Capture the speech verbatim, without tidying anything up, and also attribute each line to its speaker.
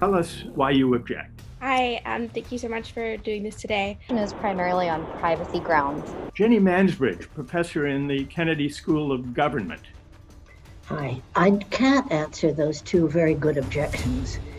Speaker 1: Tell us why you object.
Speaker 2: Hi, um, thank you so much for doing this today.
Speaker 3: Is primarily on privacy grounds.
Speaker 1: Jenny Mansbridge, professor in the Kennedy School of Government.
Speaker 4: Hi, I can't answer those two very good objections.